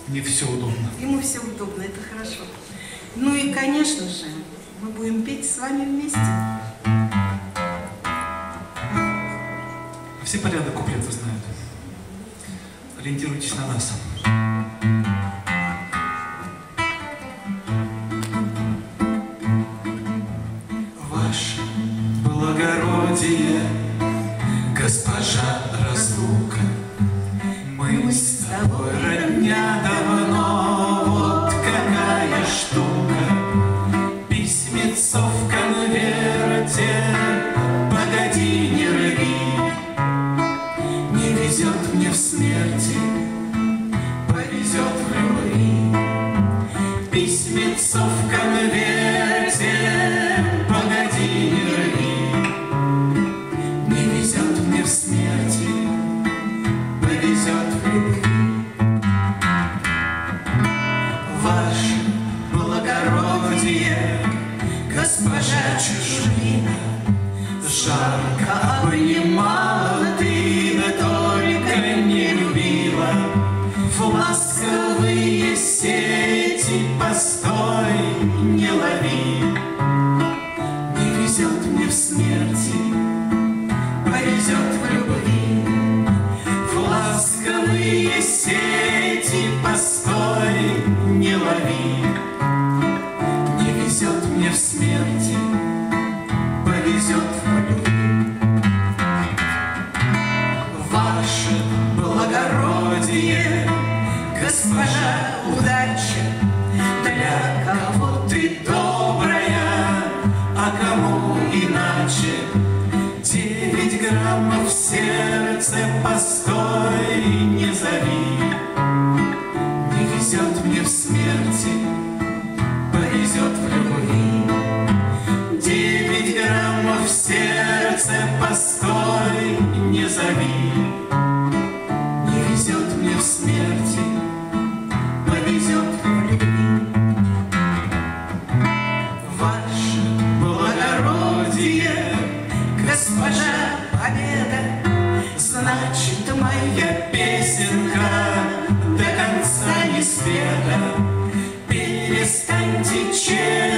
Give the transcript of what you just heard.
Не все удобно. Ему все удобно, это хорошо. Ну и, конечно же, мы будем петь с вами вместе. Все порядок куплеты знают. Ориентируйтесь на нас. Ваше благородие, госпожа разлука, мы с тобой родня давно, вот какая штука. Письмецо в конверте, погоди, не рви, не везет мне в смерти, повезет в любви. Письмецо в конверте, погоди, не рви, не везет мне в смерти, повезет в любви. Ваше благородие, госпожа чужбина, жарко обнимала ты, да только не любила. В ласковые сети постой, не лови, не везет мне в смерти, повезет в любви. В ласковые сети постой, не лови, не везет мне в смерти, повезет в любви. Ваше благородие, госпожа удача, для кого ты добрая, а кому иначе. 9 граммов в сердце, постой, не зови, не везет мне в смерти, повезет в любви. 9 граммов в сердце, постой, не зови, не везет мне в смерти, повезет в любви. Ваше благородие, госпожа Победа, значит, моя песенка до конца не спета. Перестаньте честь